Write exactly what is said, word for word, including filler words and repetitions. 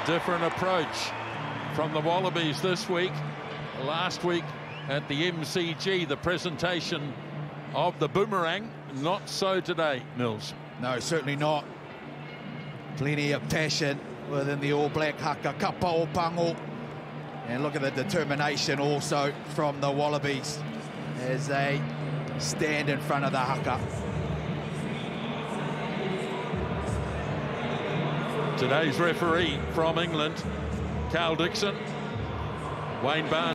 different approach from the Wallabies this week. Last week at the M C G, the presentation of the boomerang. Not so today, Mills. No, certainly not. Plenty of passion within the All Black haka, kapa o pango. And look at the determination also from the Wallabies as they stand in front of the haka. Today's referee from England, Carl Dixon. Wayne Barnes.